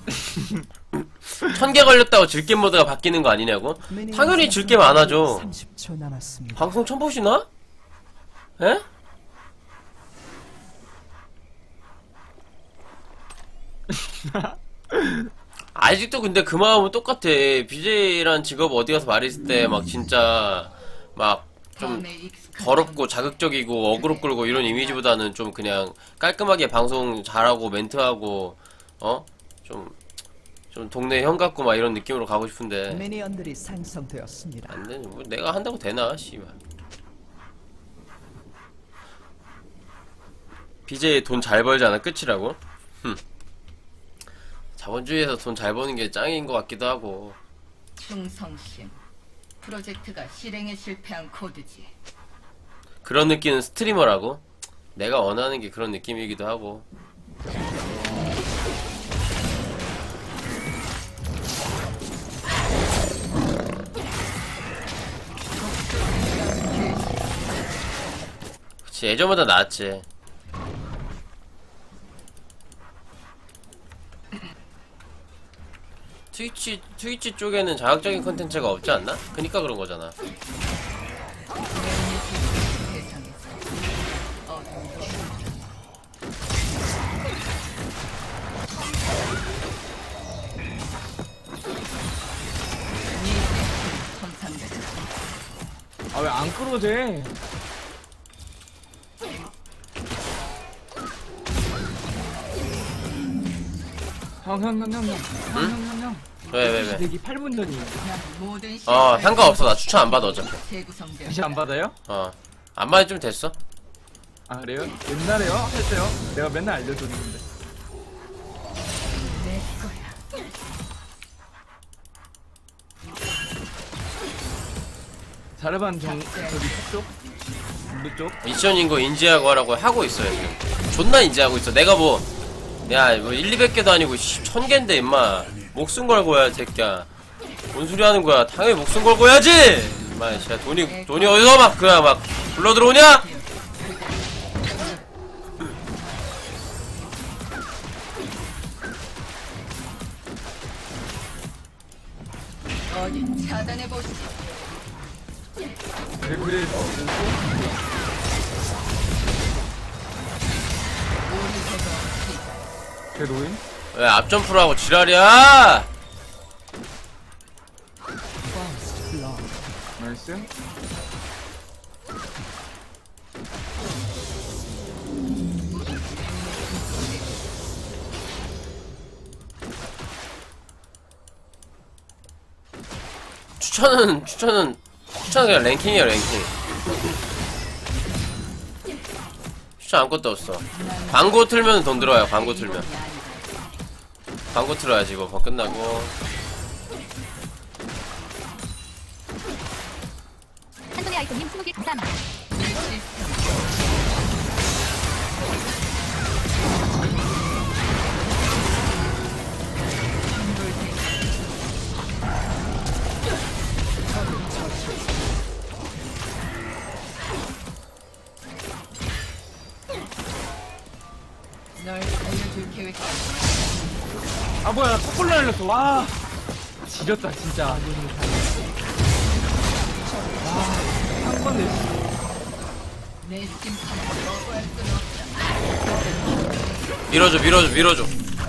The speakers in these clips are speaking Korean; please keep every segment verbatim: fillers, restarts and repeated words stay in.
천 개 걸렸다고 즐겜 모드가 바뀌는 거 아니냐고? 당연히 즐겜 안 하죠. 삼십 초 남았습니다. 방송 처음 보시나? 에? 아직도 근데 그 마음은 똑같아. 비제이란 직업 어디 가서 말했을 때 막 진짜 막 좀 더럽고 자극적이고 어그로 끌고 이런 이미지보다는 좀 그냥 깔끔하게 방송 잘하고 멘트하고 어? 좀 좀 동네 형 같고 막 이런 느낌으로 가고 싶은데 미니언들이 생성되었습니다. 안 되지. 뭐 내가 한다고 되나? 씨발. 비제이 돈 잘 벌잖아. 끝이라고? 흠. 자본주의에서 돈 잘 버는 게 짱인 것 같기도 하고. 충성심. 프로젝트가 실행에 실패한 코드지. 그런 느낌은 스트리머라고? 내가 원하는 게 그런 느낌이기도 하고. 그치, 예전보다 나았지. 트위치, 트위치 쪽에는 자극적인 컨텐츠가 없지 않나? 그니까 그런 거잖아. 아 왜 안 끌어대? 형 형 형 형 형 형 형 형 왜 왜 왜? 대기 팔 분 전이 어 상관없어. 나 추천 안 받아 어차피. 다시 안 받아요? 어 안 받아 좀 됐어. 아 그래요? 옛날에요? 했어요? 내가 맨날 알려줬는데. 내 거야. 자르반 정 저기 쪽 블루 쪽. 미션 인거 인지하고 하라고 하고 있어요 지금. 존나 인지하고 있어. 내가 뭐 야 뭐 일, 이백 개도 아니고 천 개인데 임마 목숨 걸고 해야 새끼야. 뭔 소리 하는 거야. 당연히 목숨 걸고 해야지. 임마 진짜 돈이 돈이 어디서 막 그냥 막 불러 들어오냐? 어디 차단해 보시죠. 그래 그래. 걔 노인? 왜 앞점프로 하고 지랄이야? 나이스. 추천은 추천은 추천은 그냥 랭킹이야 랭킹. 추천 아무것도 없어. 광고 틀면 돈 들어와요. 광고 틀면 광고 틀어야지 이거 버 끝나고. 한손의 아이콘님 스무 개 감사합니다. 널 살려줄 계획. 아 뭐야 나 턱골 날렸어. 와 지렸다 진짜. 와한 번에 내 심판을 거부할 수는 없다. 밀어줘 밀어줘 밀어줘.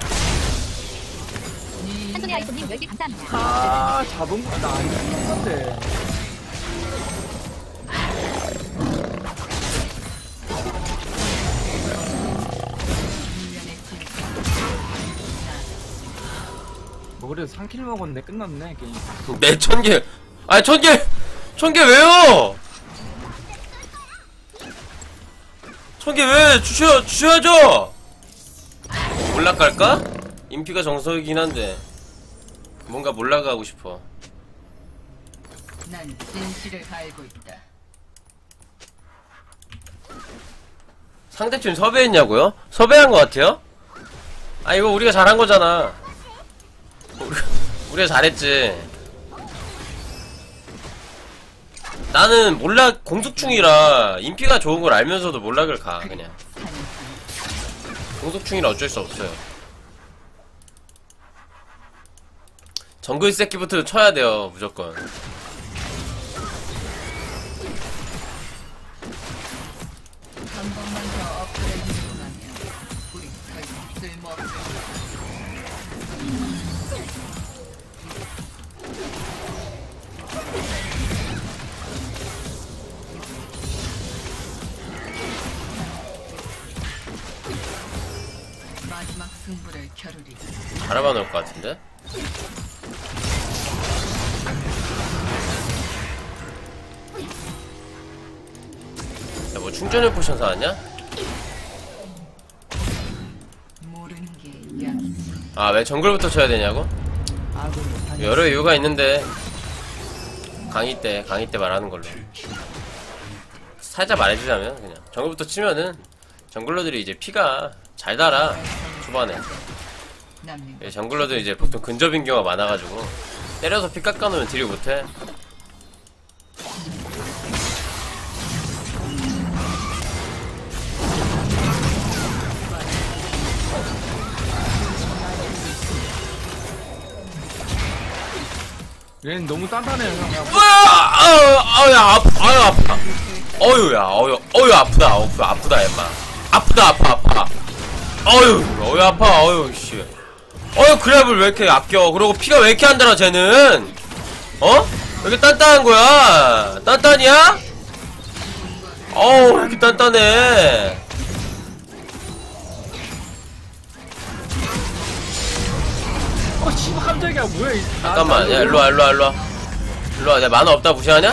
한손의 아이콘님 열 개 감사합니다. 아 잡은 거 나 안 잡은 건데. 뭐 그래도 삼 킬 먹었네. 끝났네 게임. 내 천 개. 아니 천 개. 천 개 왜요? 천 개 왜 주셔 주셔야죠. 몰락갈까? 인피가 정석이긴 한데 뭔가 몰락하고 싶어. 난 진실을 알고 있다. 상대팀 섭외했냐고요? 섭외한 것 같아요? 아 이거 우리가 잘한 거잖아. 우리가, 우리가 잘했지. 나는 몰락 공속충이라 인피가 좋은 걸 알면서도 몰락을 가 그냥. 공속충이라 어쩔 수 없어요. 정글 새끼부터 쳐야 돼요 무조건. 한 번만 더 업그레이드되고 나면 우리 더 이상 쓸모없을 마지막 승부를 겨루리. 알아봐 놓을 것 같은데? 야, 뭐 충전을 포션 사왔냐? 모르는 게 약이지. 아, 왜 정글부터 쳐야 되냐고? 아군이 당 여러 이유가 있는데 강의 때, 강의 때 말하는 걸로 살짝 말해주자면 그냥 정글부터 치면은 정글러들이 이제 피가 잘 달아 초반에. 남는 예, 정글러들이 이제 보통 근접인 경우가 많아가지고 때려서 피 깎아놓으면 딜을 못해. 얘는 너무 단단해요 형. 그냥 으아! 아유, 아유, 아파, 아유, 아파. 어유야, 어유, 어유, 아프다, 어유, 아프다, 임마. 아프다, 아파, 아파. 어유, 어유, 아파, 어유, 씨. 어유, 그랩을 왜 이렇게 아껴? 그리고 피가 왜 이렇게 안 달아, 쟤는? 어? 왜 이렇게 단단한 거야? 단단이야? 어우, 왜 이렇게 단단해? 어 씨발 깜짝이야 뭐야 이- 나- 잠깐만, 나- 야, 일로와, 일로와, 일로와. 일로와, 내가 만화 없다 무시하냐?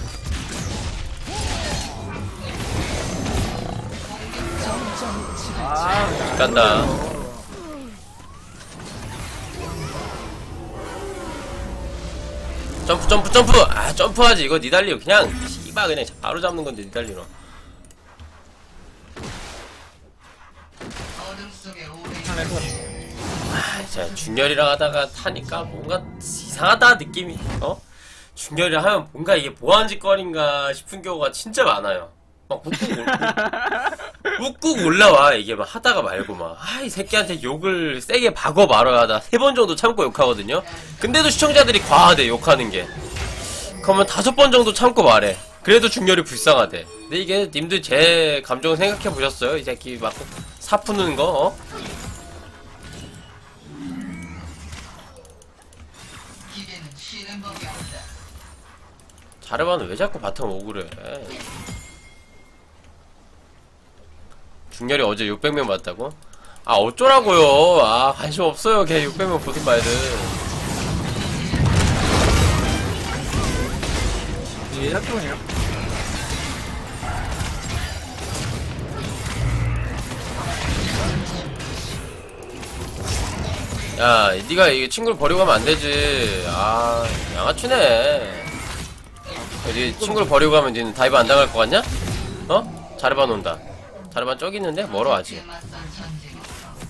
아 간다. 점프, 점프, 점프! 아, 점프하지. 이거 니달리로. 그냥, 씨발, 그냥 바로 잡는 건데, 니달리로. 어둠 속에 오래 아, 진짜, 중열이랑 하다가 타니까 뭔가 이상하다, 느낌이. 어? 중열이랑 하면 뭔가 이게 뭐하는짓거리인가 싶은 경우가 진짜 많아요. 막 욱국, 올- 욱국 올라와, 이게 막 하다가 말고 막. 아, 이 새끼한테 욕을 세게 박어 말아야 다 세 번 정도 참고 욕하거든요? 근데도 시청자들이 과하대, 욕하는 게. 그러면 다섯 번 정도 참고 말해. 그래도 중열이 불쌍하대. 근데 이게 님들 제 감정을 생각해 보셨어요? 이 새끼 막 사푸는 거, 어? 기계는 쉬는 법이 없다. 자르바는 왜 자꾸 바텀 오고 그래? 중열이 어제 육백 명 봤다고? 아, 어쩌라고요? 아, 관심 없어요. 걔 육백 명 보든 말든. 얘 약종이에요. 야, 니가 이 친구를 버리고 가면 안 되지. 아, 양아치네. 니 친구를 버리고 가면 니는 다이브 안 당할 것 같냐? 어? 자르바 논다. 자르바 저기 있는데? 멀어, 아직. 맞선 전쟁에서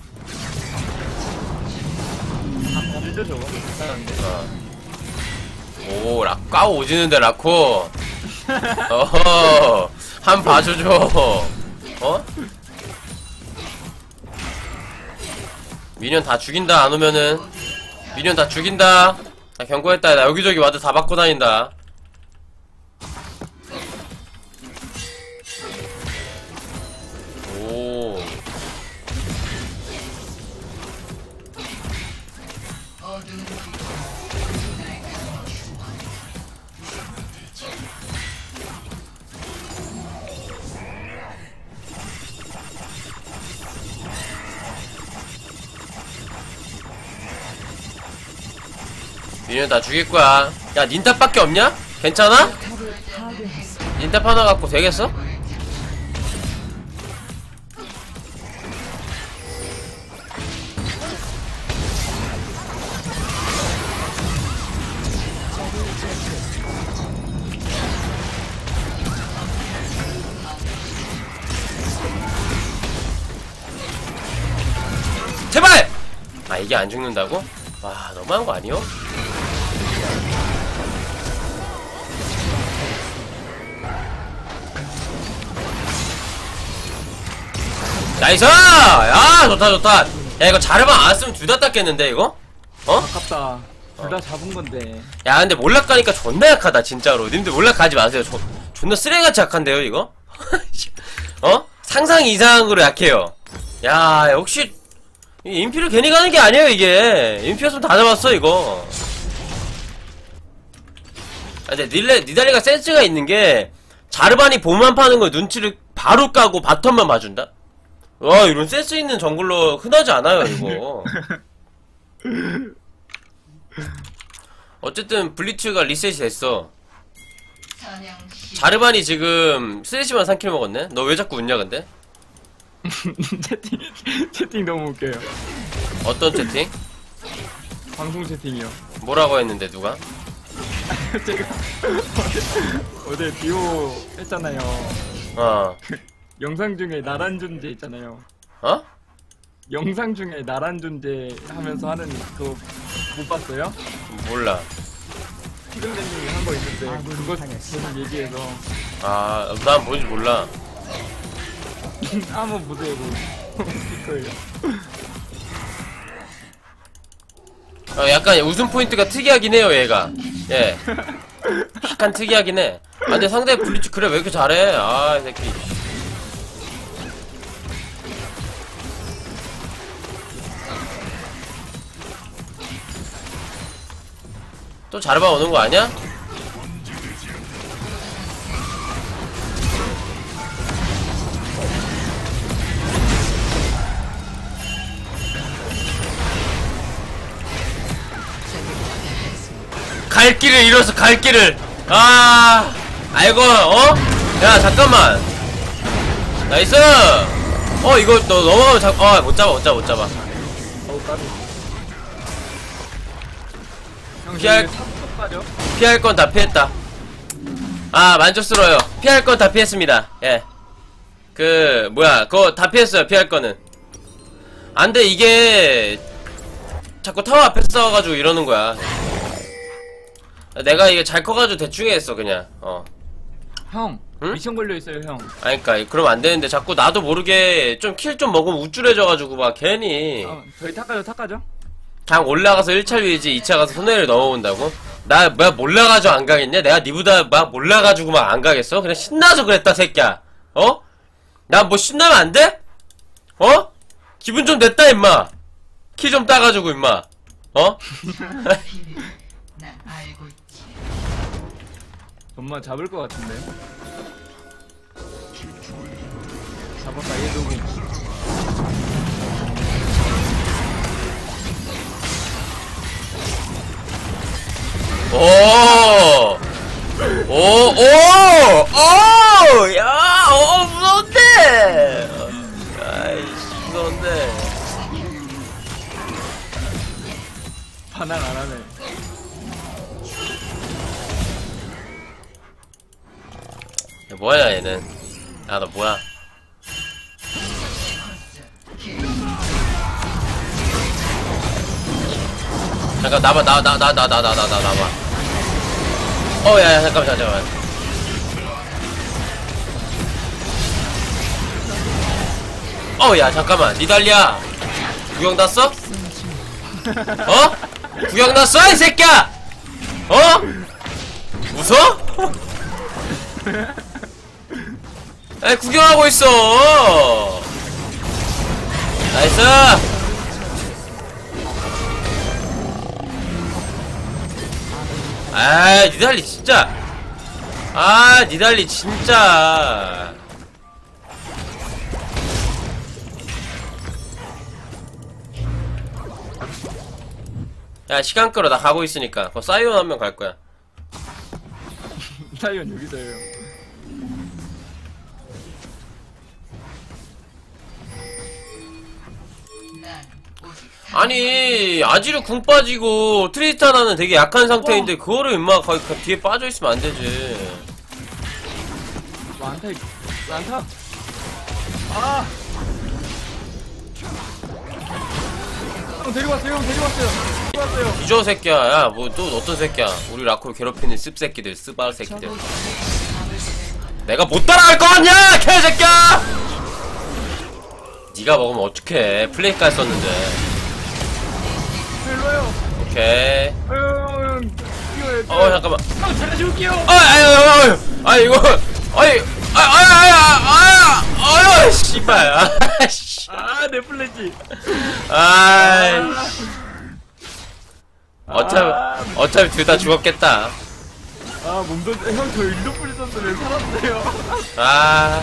아 밀려 저거. 괜찮은데. 어. 오, 라, 까오 오지는데, 라코. 어허, 한 봐줘줘. 어? 미니언 다 죽인다, 안 오면은. 미니언 다 죽인다. 나 경고했다. 나 여기저기 와드 다 받고 다닌다. 오. 어두운 미니언 다 죽일 거야. 야, 닌탑밖에 없냐? 괜찮아? 닌탑 하나 갖고 되겠어? 제발! 아, 이게 안 죽는다고? 와, 너무한 거 아니요? 나이스! 야, 좋다, 좋다. 야, 이거 자르만 안 왔으면 둘 다 땄겠는데, 이거? 어? 아깝다. 둘 다 잡은 건데. 야 근데 몰락 가니까 존나 약하다 진짜로. 님들 몰락 가지 마세요. 조, 존나 쓰레기같이 약한데요 이거? 어? 상상 이상으로 약해요. 야 역시 이 인피를 괜히 가는 게 아니에요 이게. 인피였으면 다 잡았어 이거. 아 근데 닐레, 니달리가 센스가 있는게 자르반이 봄만 파는 걸 눈치를 바로 까고 바텀만 봐준다? 와 이런 센스 있는 정글러 흔하지 않아요 이거. 어쨌든 블리츠가 리셋이 됐어. 사냥 시 자르반이 지금 쓰레쉬만 삼 킬 먹었네? 너 왜 자꾸 웃냐 근데? 채팅 채팅 너무 웃겨요. 어떤 채팅? 방송 채팅이요. 뭐라고 했는데 누가? 제가 어제 디오 했잖아요. 어. 영상 중에 나란 존재 있잖아요. 어? 영상 중에 나란 존재 하면서 하는 그거 못 봤어요? 몰라. 피글렛님이 한 거 있는데 아군이 그거 당했습니다. 계속 얘기해서 아, 난 뭔지 몰라. 한번 보세요. 그거 거예요. 어, 약간 웃음 포인트가 특이하긴 해요, 얘가. 예. 약간 특이하긴 해. 아, 근데 상대 블리츠 그래, 왜 이렇게 잘해? 아, 이 새끼. 또 자르바 오는 거 아니야? 갈 길을 잃어서 갈 길을. 아, 아이고, 어? 야, 잠깐만. 나이스. 어, 이거 너 넘어가면 잡, 어, 못 잡아, 못 잡아, 못 잡아. 어우 까비. 형 피할- 지금 탑 빠져? 피할 건 다 피했다. 아, 만족스러워요. 피할 건 다 피했습니다. 예. 그, 뭐야, 그거 다 피했어요, 피할 거는. 안 돼, 이게, 자꾸 타워 앞에 싸워가지고 이러는 거야. 내가 이게 잘 커가지고 대충 했어, 그냥. 어. 형 응? 미션 걸려 있어요 형. 아니, 그니까, 그러면 안 되는데, 자꾸 나도 모르게 좀 킬 좀 먹으면 우쭐해져가지고, 막, 괜히. 어, 저희 탁가죠 탁가죠? 그냥 올라가서 일 차 위지, 이 차 가서 손해를 넘어온다고? 나, 뭐야, 몰라가지고 안 가겠냐? 내가 니보다 막 몰라가지고 막 안 가겠어? 그냥 신나서 그랬다, 새끼야. 어? 나 뭐 신나면 안 돼? 어? 기분 좀 냈다, 임마. 키 좀 따가지고, 임마. 어? 난 알고 있지. 엄마 잡을 것 같은데. 잡았다 얘도. 오! 오, 오! 오! 야, 어, 무서운데! 아이씨, 무서운데. 반항 안 하네. 야, 뭐야, 얘는. 야, 너 뭐야. 잠깐, 나봐, 나, 나, 나, 나, 나, 나, 나, 나, 나봐. 어, 야, 야, 잠깐만, 잠깐만. 어, 야, 잠깐만. 니달리야. 구경 났어? 어? 구경 났어? 이 새끼야! 어? 웃어? 아니, 구경하고 있어! 나이스! 아, 니달리 진짜! 아, 니달리 진짜! 야, 시간 끌어. 나 가고 있으니까. 거 사이온 한 명 갈 거야. 사이온 여기서요. 난 오직 아니, 아지르 궁 빠지고, 트리스타나는 되게 약한 상태인데, 그거를 임마 거기 그 뒤에 빠져있으면 안 되지. 많다 많다. 아. 형 데려왔어요 형 데려왔어요. 데려왔어요. 뒤져, 새끼야. 야, 뭐, 또 어떤 새끼야. 우리 라코를 괴롭히는 씁새끼들, 쓰바 새끼들. 내가 못 따라갈 거 같냐, 개새끼야! 니가 먹으면 어떡해. 플레이까지 썼는데. 일로요. 오케이. 아유. 어 잠깐만. 형 잘해줄게요. 아, 아유, 아유, 아유, 이거, 아이, 아, 아, 아, 아, 아유, 씨발, 아, 씨, 아내 플래시. 아, 어차피, 어차피 둘 다 죽었겠다. 아 몸도 형저 일도 뿌리던데 살았어요. 아,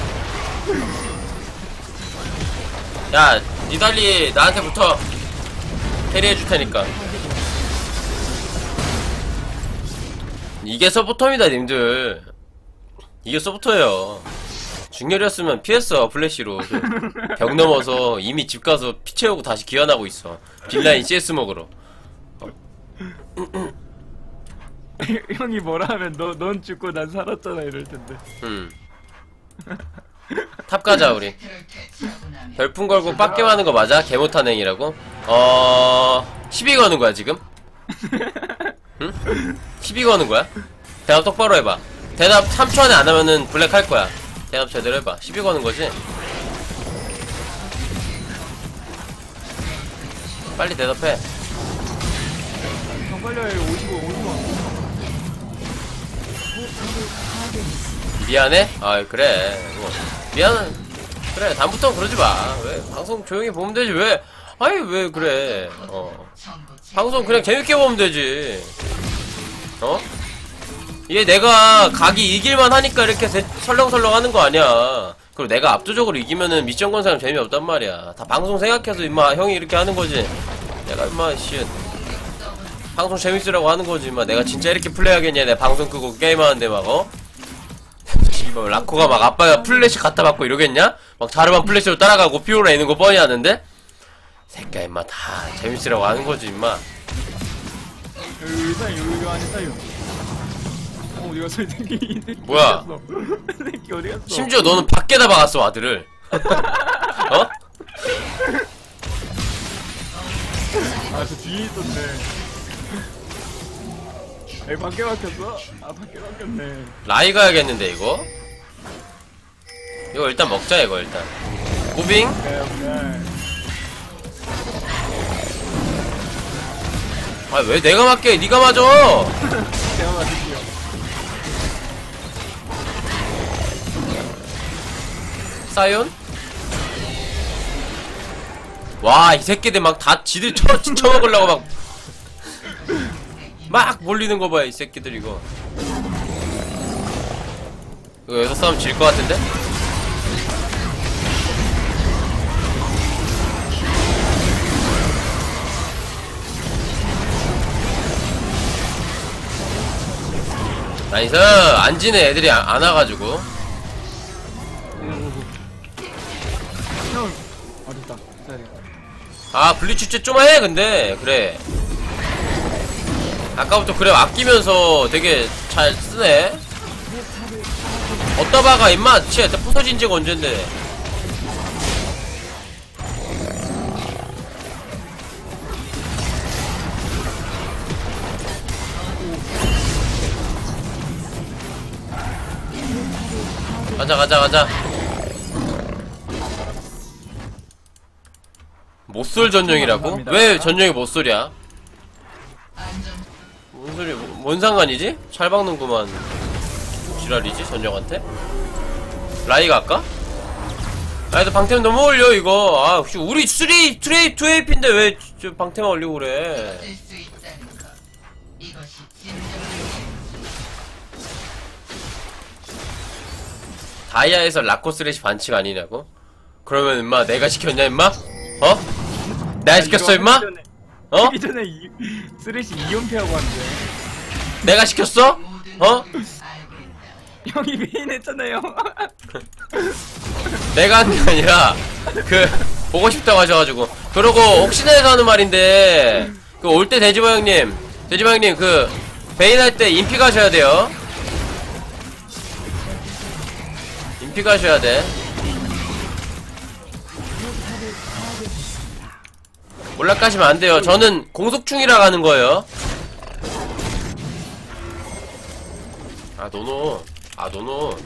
야, 니달리 나한테 붙어. 캐리해줄 테니까. 이게 서포터입니다, 님들. 이게 서포터예요. 중렬이었으면 피했어, 플래시로. 벽 넘어서 이미 집 가서 피 채우고 다시 기환하고 있어. 빌라인 씨에스 먹으러. 형이 뭐라 하면 너 넌 죽고 난 살았잖아 이럴 텐데. 음. 탑 가자, 우리. 별풍 걸고 빡겜 하는 거 맞아? 개 못한 행이라고? 어... 시비 거는 거야, 지금? 응? 시비 거는 거야? 대답 똑바로 해봐. 대답 삼 초 안에 안 하면은 블랙 할 거야. 대답 제대로 해봐. 시비 거는 거지? 빨리 대답해. 형 빨리 와요. 오십오 오십오. 미안해? 아이, 그래. 뭐, 미안. 그래, 다음부터는 그러지 마. 왜? 방송 조용히 보면 되지. 왜? 아이, 왜 그래. 어. 방송 그냥 재밌게 보면 되지. 어? 이게 내가 각이 이길만 하니까 이렇게 대, 설렁설렁 하는 거 아니야. 그리고 내가 압도적으로 이기면은 미션 건 사람 재미없단 말이야. 다 방송 생각해서 임마 형이 이렇게 하는 거지. 내가 임마 씨 방송 재밌으라고 하는 거지 임마. 내가 진짜 이렇게 플레이하겠냐. 내 방송 끄고 게임하는데 막 어? 뭐 라코가 막 아빠가 플래시 갖다 받고 이러겠냐? 막 자르반 플래시로 따라가고 피오라 있는 거 뻔히 아는데? 새끼야 임마 다 재밌으라고 하는 거지 임마. 여기 사요 여기 안에 사요. 어 어디 갔어 이 새끼. 이 새끼 뭐야? 어디 갔어? 이 새끼 어디 갔어? 심지어 너는 밖에다 박았어 아들을. 어? 아 저 뒤에 있었네. 여기 밖에 막혔어? 아 밖에 막혔네. 라이 가야겠는데 이거? 이거 일단 먹자 이거 일단. 무빙? 오케이 오케이. 아 왜 내가 맞게 니가 맞아. 제가 맞을게요. 사이온? 와 이 새끼들 막 다 지들 쳐, 쳐먹으려고 막 막 몰리는 거 봐요 이 새끼들 이거. 이거 여기서 싸우면 질 것 같은데? 나이스. 안 지네 애들이 안, 안 와가지고. 형 어딨다. 기다려. 아 블리츠째 좀 해 근데. 그래 아까부터 그래 아끼면서 되게 잘 쓰네. 어디다 박아 임마. 치 부서진 지가 언젠데. 가자 가자 가자. 못쏠 전용이라고? 감사합니다. 왜 전용이 못쏠이야? 뭔 소리, 뭔 상관이지? 잘 박는구만. 지랄이지, 전용한테? 라이가 할까? 라이도 방템 너무 올려, 이거. 아, 혹시 우리 삼, 이, 투 에이피인데 왜 저 방템 올리고 그래? 다이아에서 라코 쓰레시 반칙 아니냐고? 그러면 임마 내가 시켰냐 임마? 어? 내가 시켰어 임마? 어? 하기 전에 이, 쓰레쉬 이연패하고 왔는데. 내가 시켰어? 어? 형이 메인 했잖아요. 내가 한 게 아니라 그 보고 싶다고 하셔가지고. 그러고 혹시나 해서 하는 말인데 그 올 때 돼지바 형님 돼지바 형님 그 베인 할 때 인피 가셔야 돼요. 인피 가셔야 돼. 올라가시면 안 돼요. 저는 공속 중이라 가는 거예요. 아 노노 아 노노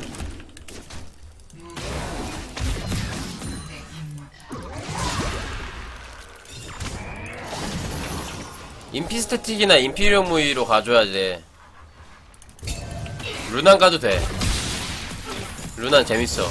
인피 스태틱이나 인피리엄 무기로 가줘야 돼. 루난 가도 돼. 루난 재밌어.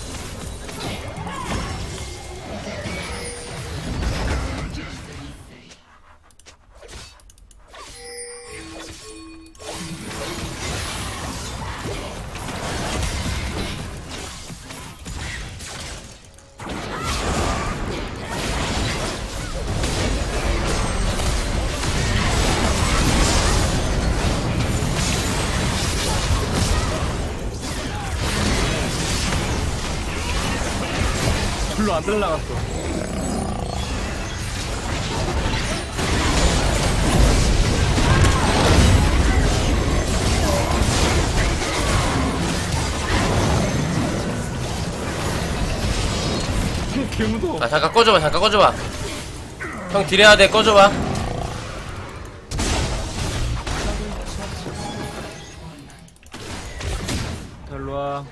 별로 안 들어나갔어. 개 무서워. 아 잠깐 꺼줘봐 잠깐 꺼줘봐. 형 딜해야 돼. 꺼줘봐. 일로 와.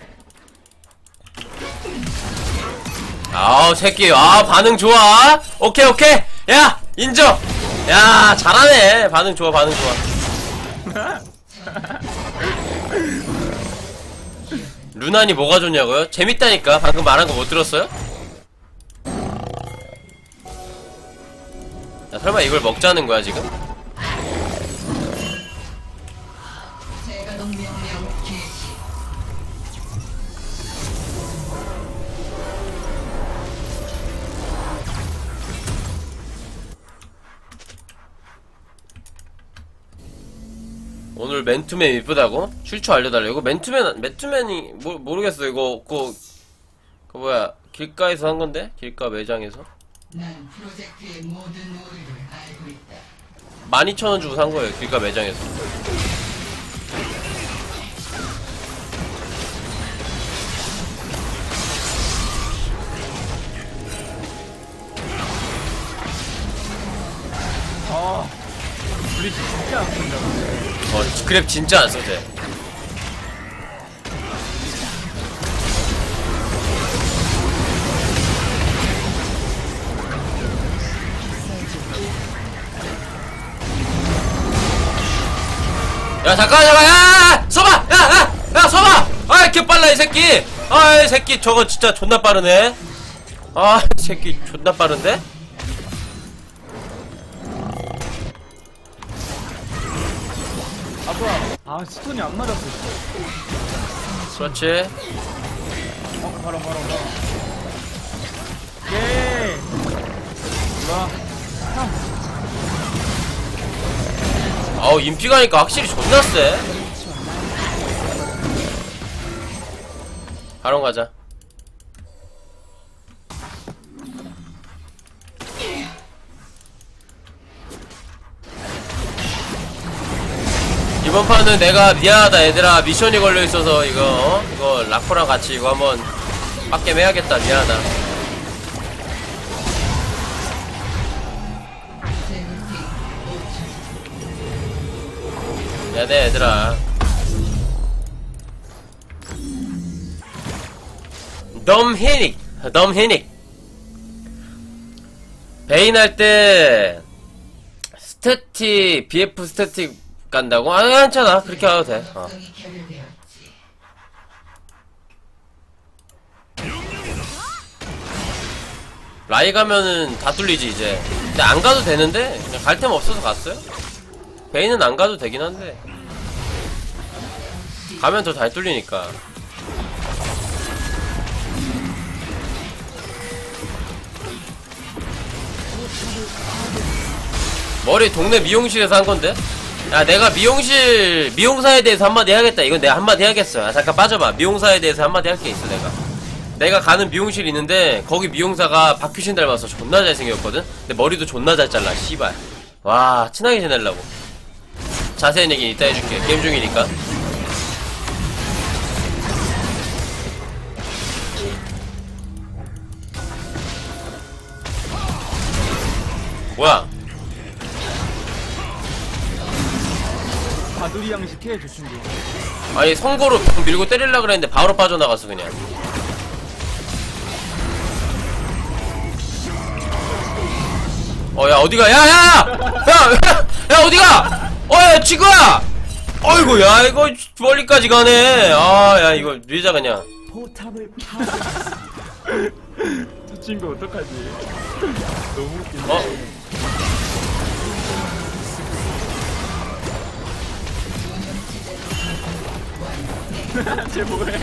아우 새끼 아 반응 좋아. 오케이 오케이 야 인정. 야 잘하네. 반응 좋아 반응 좋아. 루난이 뭐가 좋냐고요? 재밌다니까. 방금 말한 거 못 들었어요? 야 설마 이걸 먹자는 거야 지금? 제가 동명령 개시. 오늘 맨투맨 이쁘다고? 출처 알려달래. 이거 맨투맨, 맨투맨이, 모, 모르겠어. 이거, 그, 그 뭐야. 길가에서 한 건데? 길가 매장에서? 난 프로젝트의 모든 오류를 알고 있다. 만 이천 원 주고 산 거예요. 길가 매장에서. 아, 우리 진짜 안 쓴다. 어, 그랩 진짜 안 써도 돼. 야 잠깐 잠깐 야 서봐 야야 야 서봐. 아이 개빨라 이 새끼. 아이 새끼 저거 진짜 존나 빠르네. 아 이 새끼 존나 빠른데? 아 뭐야? 아 스톤이 안 맞았어. 그렇지. 어 바로 바로 바로. 예. 와. 아우 인피 가니까 확실히 존나 세. 바로 가자. 이번 판은 내가 미안하다 얘들아. 미션이 걸려있어서 이거 어? 이거 라코랑 같이 이거 한번 빡겜 해야겠다. 미안하다. 미안해 얘들아. 덤 히닉 덤 히닉 베인 할 때 스태틱 비에프 스태틱 간다고? 아 괜찮아. 그렇게 가도 돼. 어. 라이 가면은 다 뚫리지 이제. 근데 안 가도 되는데 그냥 갈 템 없어서 갔어요. 베인은 안 가도 되긴 한데 가면 더 잘 뚫리니까. 머리 동네 미용실에서 한 건데? 야 내가 미용실 미용사에 대해서 한마디 해야겠다. 이건 내가 한마디 해야겠어. 야 잠깐 빠져봐. 미용사에 대해서 한마디 할 게 있어. 내가 내가 가는 미용실 있는데 거기 미용사가 박규신 닮아서 존나 잘생겼거든? 근데 머리도 존나 잘 잘라 씨발. 와 친하게 지내려고. 자세한 얘기는 이따 해줄게. 게임 중이니까. 뭐야 바두리 양식해 저 친구. 아니 선고로 밀고 때리려고 그랬는데 바로 빠져나갔어 그냥. 어 야 어디가 야야야 야! 야! 야 어디가! 어야 지구야! 어이구, 야, 이거 멀리까지 가네. 아, 야, 이거 밀자, 그냥. 포탑을 파괴했습니다. 저 친구 어떡하지? 너무 웃긴데. 어? 쟤 뭐해?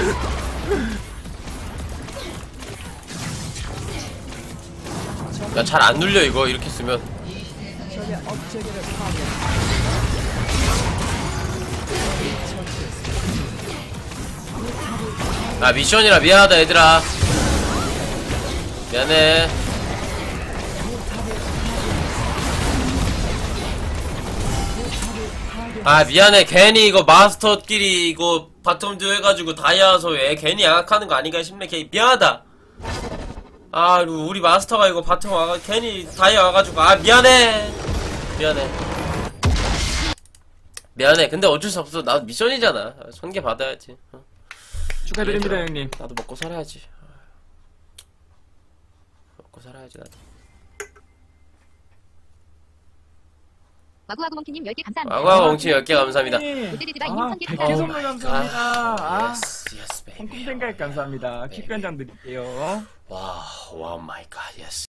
야, 잘 안 눌려, 이거, 이렇게 쓰면. 적의 업체계를 파괴. 아, 미션이라 미안하다, 얘들아. 미안해. 아, 미안해. 괜히 이거 마스터끼리 이거 바텀 듀오 해가지고 다이아서 왜 괜히 양악하는 거 아닌가 싶네. 괜히 미안하다. 아, 우리 마스터가 이거 바텀 와가 괜히 다이아 와가지고 아, 미안해. 미안해. 미안해. 근데 어쩔 수 없어. 나도 미션이잖아. 손괴 받아야지. 어. 축하드립니다, 얘들아, 형님. 나도 먹고 살아야지. 먹고 살아야지 나도. 와구와구 몽키님 열 개 감사합니다. 와구와구 멍치 열 개 감사합니다. 롯데리드바이님 아, 천 개 백 개 감사합니다. 선물 감사합니다. 아, 예스, 예스, 베이비. 홍콩 생각 감사합니다. 킥변장 드릴게요. 와우, 오 마이 갓, 예스.